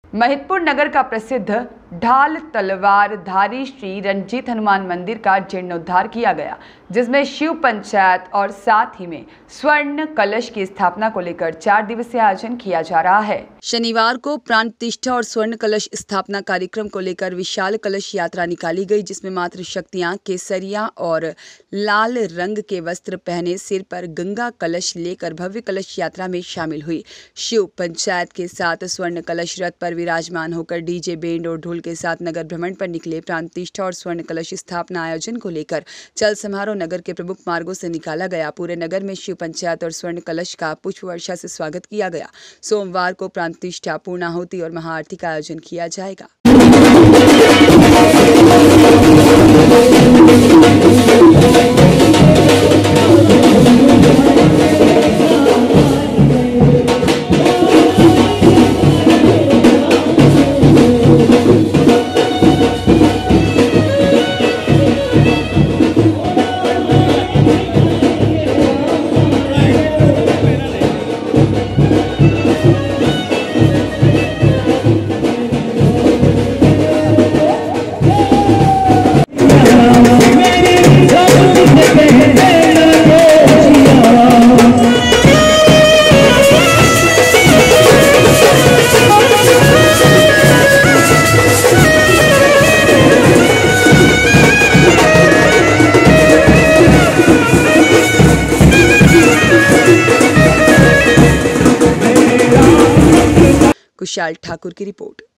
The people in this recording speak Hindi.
महिदपुर नगर का प्रसिद्ध ढाल तलवार धारी श्री रंजीत हनुमान मंदिर का जीर्णोद्धार किया गया, जिसमें शिव पंचायत और साथ ही में स्वर्ण कलश की स्थापना को लेकर 4 दिवसीय आयोजन किया जा रहा है। शनिवार को प्राण प्रतिष्ठा और स्वर्ण कलश स्थापना कार्यक्रम को लेकर विशाल कलश यात्रा निकाली गई, जिसमें मातृ शक्तियां केसरिया और लाल रंग के वस्त्र पहने सिर पर गंगा कलश लेकर भव्य कलश यात्रा में शामिल हुई। शिव पंचायत के साथ स्वर्ण कलश रथ पर विराजमान होकर डीजे बैंड और ढोल के साथ नगर भ्रमण पर निकले। प्राण प्रतिष्ठा और स्वर्ण कलश स्थापना आयोजन को लेकर चल समारोह नगर के प्रमुख मार्गों से निकाला गया। पूरे नगर में शिव पंचायत और स्वर्ण कलश का पुष्प वर्षा से स्वागत किया गया। सोमवार को प्राण प्रतिष्ठा, पूर्णाहुति और महाआरती का आयोजन किया जाएगा। कुशाल ठाकुर की रिपोर्ट।